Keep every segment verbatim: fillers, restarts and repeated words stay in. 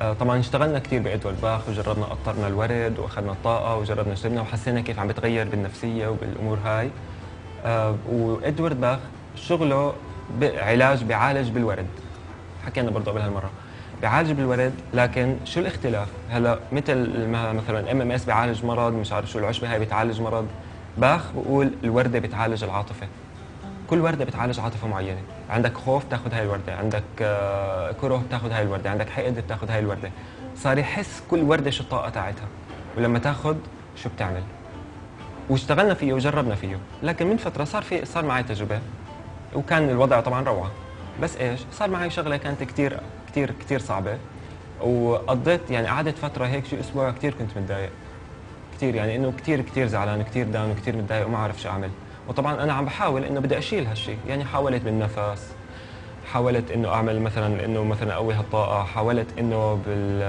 طبعا اشتغلنا كثير بإدوارد باخ، وجربنا قطرنا الورد واخذنا الطاقه وجربنا شربنا وحسينا كيف عم بتغير بالنفسيه وبالامور هاي. آه، وإدوارد باخ شغله علاج، بيعالج بالورد. حكينا برضه قبل هالمره بيعالج بالورد، لكن شو الاختلاف؟ هلا مثل ما مثلا ام ام اس بيعالج مرض، مش عارف شو العشبه هاي بتعالج مرض، باخ بقول الورده بتعالج العاطفه. كل ورده بتعالج عاطفه معينه، عندك خوف بتاخذ هاي الورده، عندك آه، كره بتاخذ هاي الورده، عندك حقد بتاخذ هاي الورده. صار يحس كل ورده شو الطاقه تاعتها، ولما تاخذ شو بتعمل. واشتغلنا فيه وجربنا فيه، لكن من فتره صار في صار معي تجربه، وكان الوضع طبعا روعه. بس ايش صار معي شغله كانت كثير كثير كثير صعبه، وقضيت يعني قعدت فتره هيك شو اسبوع كثير كنت متضايق كثير، يعني انه كثير كثير زعلان كثير داون وكثير متضايق وما اعرف شو اعمل. وطبعا انا عم بحاول انه بدي اشيل هالشيء، يعني حاولت بالنفس، حاولت انه اعمل مثلا انه مثلا اقوي هالطاقه، حاولت انه بال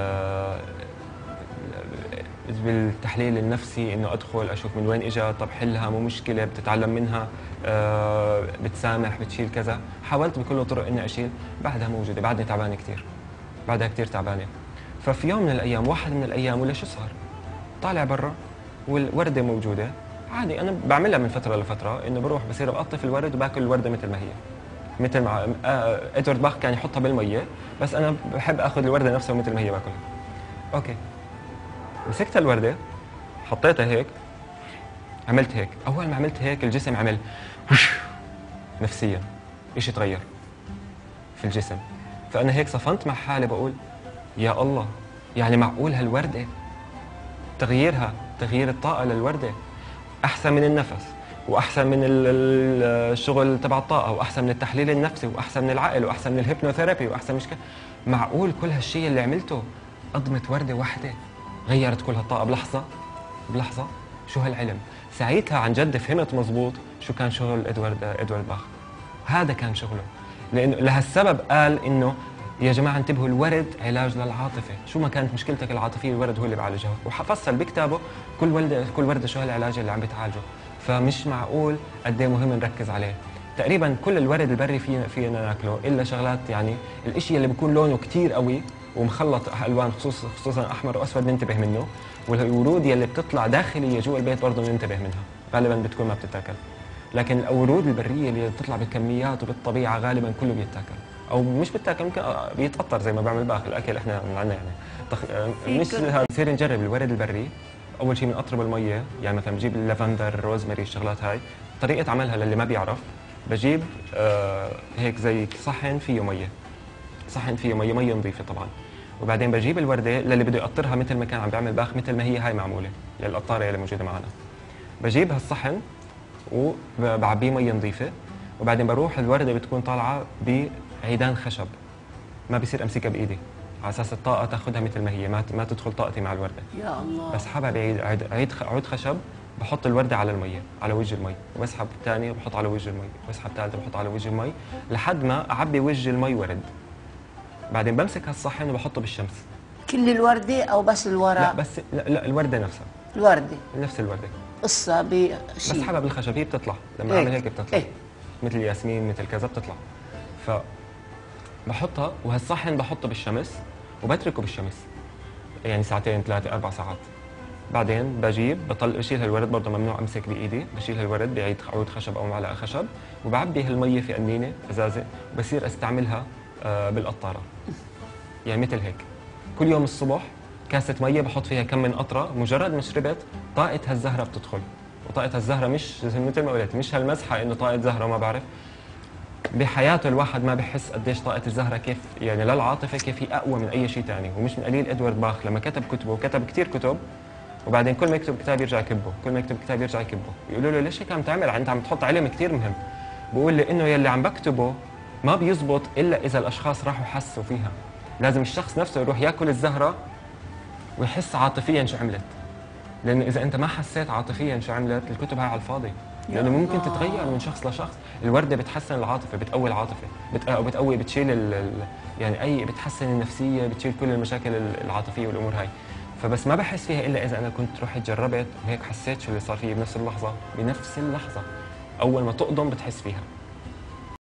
بالتحليل النفسي انه ادخل اشوف من وين اجى، طب حلها مو مشكله بتتعلم منها، أه بتسامح بتشيل كذا. حاولت بكل الطرق اني اشيل، بعدها موجوده، بعدني تعبانه كثير، بعدها كثير تعبانه. ففي يوم من الايام، واحد من الايام ولا شو صار، طالع برا والورده موجوده عادي. انا بعملها من فتره لفتره، انه بروح بصير بقطف الورد وباكل الورده مثل ما هي، مثل ما آه ادوارد باخ كان يحطها بالميه، بس انا بحب اخذ الورده نفسها مثل ما هي باكلها. اوكي، مسكت الورده حطيتها هيك، عملت هيك. اول ما عملت هيك الجسم عمل نفسيا، شيء تغير في الجسم. فانا هيك صفنت مع حالي بقول يا الله، يعني معقول هالورده تغييرها، تغيير الطاقه للورده احسن من النفس، واحسن من الشغل تبع الطاقه، واحسن من التحليل النفسي، واحسن من العقل، واحسن من الهيبنوثيرابي، واحسن مش كده. معقول كل هالشيء اللي عملته قضمت ورده واحده غيرت كل هالطاقه بلحظه بلحظه؟ شو هالعلم؟ ساعتها عن جد فهمت مزبوط شو كان شغل ادوارد ادوارد باخ. هذا كان شغله، لانه لهالسبب قال انه يا جماعه انتبهوا، الورد علاج للعاطفه، شو ما كانت مشكلتك العاطفيه الورد هو اللي بيعالجها. وفصل بكتابه كل ورده كل ورده شو هالعلاج اللي عم بتعالجه. فمش معقول قد ايه مهم نركز عليه. تقريبا كل الورد البري فينا فينا ناكله، الا شغلات يعني الاشي اللي بيكون لونه كثير قوي ومخلط الوان، خصوصا خصوصا احمر واسود ننتبه منه. والورود يلي بتطلع داخليه جوا البيت برضه ننتبه منها، غالبا بتكون ما بتتاكل. لكن الورود البريه اللي بتطلع بالكميات وبالطبيعه غالبا كله بيتاكل، او مش بيتاكل، ممكن بيتقطر زي ما بعمل باقي الاكل احنا عندنا يعني. تخ... مش هذا. بصير نجرب الورد البري. اول شيء بنقطره بالميه، يعني مثلا بجيب اللافندر، الروزماري، الشغلات هاي. طريقه عملها للي ما بيعرف، بجيب آه هيك زي صحن فيه ميه، صحن فيه ميه ميه نظيفه طبعا. وبعدين بجيب الورده للي بده يقطرها مثل ما كان عم بيعمل باخ، مثل ما هي هاي معموله، للقطاره اللي موجوده معنا. بجيب هالصحن وبعبيه ميه نظيفه، وبعدين بروح الورده بتكون طالعه بعيدان خشب، ما بصير امسكها بايدي، على اساس الطاقه تاخذها مثل ما هي، ما ما تدخل طاقتي مع الورده. يا الله. بسحبها بعيد عيد عيد عود خشب، بحط الورده على الميه، على وجه المي، وبسحب ثاني وبحط على وجه المي، وبسحب ثالثه وبحط على وجه المي، لحد ما اعبي وجه المي ورد. بعدين بمسك هالصحن وبحطه بالشمس. كل الوردة أو بس الورق؟ لا بس لا, لا الورده نفسها. الوردة نفس الورده. قصة بشيء بسحبها بالخشب، هي بتطلع لما اعمل هيك بتطلع. إيه؟ مثل ياسمين مثل كذا بتطلع. ف بحطها، وهالصحن بحطه بالشمس وبتركه بالشمس يعني ساعتين ثلاثة أربع ساعات. بعدين بجيب بطل بشيل هالورد، برضه ممنوع امسك بايدي، بشيل هالورد بعيد عود خشب او معلقه خشب، وبعبي هالميه في قنينه ازازه، وبصير استعملها آه بالقطاره. يعني مثل هيك كل يوم الصبح كاسه ميه بحط فيها كم من قطره، مجرد ما شربت طاقه هالزهره بتدخل. وطاقه هالزهره مش مثل ما قلت، مش هالمزحه انه طاقه زهره ما بعرف. بحياته الواحد ما بحس قديش طاقة الزهرة كيف يعني للعاطفة كيف هي أقوى من أي شيء ثاني. ومش من قليل إدوارد باخ لما كتب كتبه، وكتب كثير كتب، وبعدين كل ما يكتب كتاب يرجع يكبه، كل ما يكتب كتاب يرجع يكبه. يقولوا له ليش هيك عم تعمل؟ أنت عم تحط علم كثير مهم. بقول لي إنه يلي عم بكتبه ما بيزبط إلا إذا الأشخاص راحوا حسوا فيها. لازم الشخص نفسه يروح ياكل الزهرة ويحس عاطفيا شو عملت. لأنه إذا أنت ما حسيت عاطفيا شو عملت، الكتب هاي على الفاضي. لانه ممكن تتغير من شخص لشخص. الورده بتحسن العاطفه، بتقوي العاطفه، بت... بتقوي بتشيل ال... ال... يعني اي بتحسن النفسيه، بتشيل كل المشاكل العاطفيه والامور هاي. فبس ما بحس فيها الا اذا انا كنت رحت جربت وهيك حسيت شو اللي صار فيي بنفس اللحظه، بنفس اللحظه اول ما تقضم بتحس فيها.